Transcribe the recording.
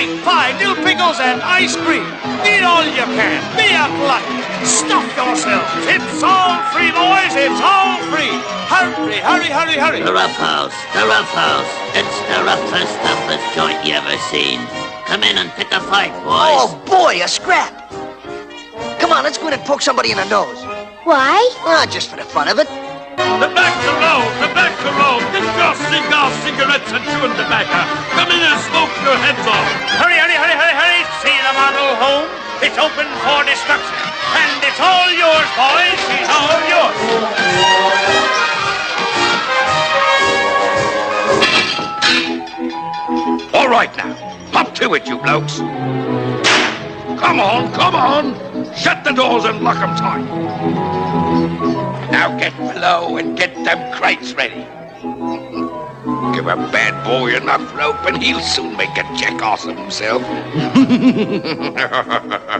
cake, pie, dill pickles, and ice cream. Eat all you can. Be a glutton. Stuff yourselves. It's all free, boys. It's all free. Hurry, hurry, hurry, hurry. The Rough House. The Rough House. It's the roughest, toughest joint you ever seen. Come in and pick a fight, boys. Oh, boy, a scrap. Come on, let's go in and poke somebody in the nose. Why? Just for the fun of it. The back to row, the back to row. Get your cigars, cigarettes, and chewing tobacco. Come in and smoke your heads off. Hurry, hurry, hurry, hurry, hurry. See the model home? It's open for destruction. And it's all yours, boys. It's all yours. All right now, up to it, you blokes. Come on, come on. Shut the doors and lock 'em tight. Now get below and get them crates ready. Give a bad boy enough rope and he'll soon make a jackass of himself.